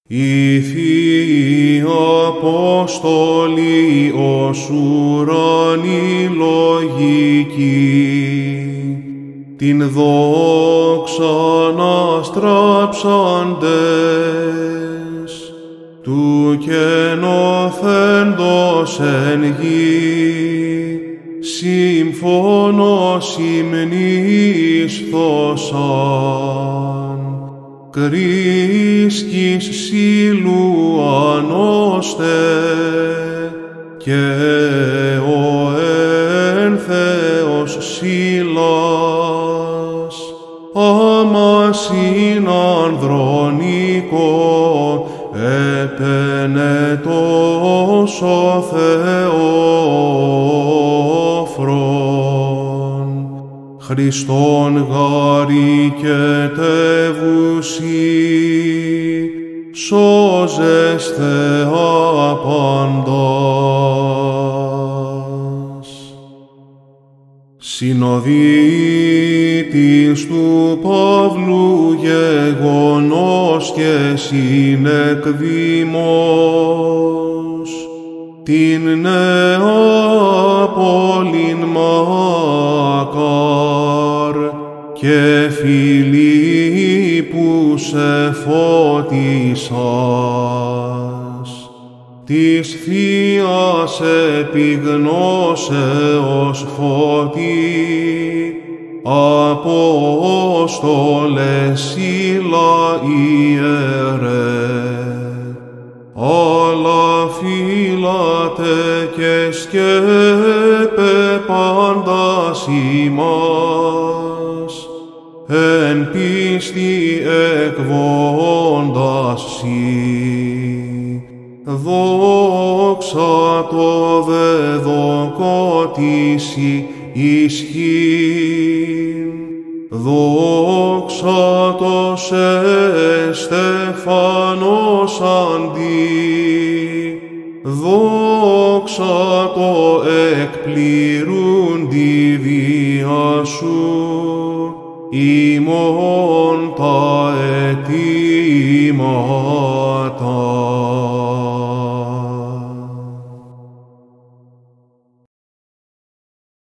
Οι Θείοι Απόστολοι ως ουρανοί λογικοί, την δόξαν αστράψαντες, του καινωθέντος εν γη, σύμφωνος υμνής θώσαν, Κρίσκης Σιλουανώστε, και ο εν Θεός Σιλάς, αμασίν ανδρονικό, επενετός ο Θεόφρον, Χριστόν γάρι και τεύουσι, σώζεσθε απαντάς. Συνοδίτης του Παύλου γεγονός και συνεκδήμος, την Νεάπολην μακάρ, και Φιλίππους εφώτισας, της Θείας επιγνώσεως φωτί, Απόστολε Σίλα ιερέ, αλλά φύλατε και σκέπε πάντας ημάς, εν πίστη εκβόντας σοι. Δόξα το δεδοκότησι ισχύν, δόξα το σε Στεφανός αντί, δόξα το εκπληρούν τη βία σου, ημών τα αιτήματα.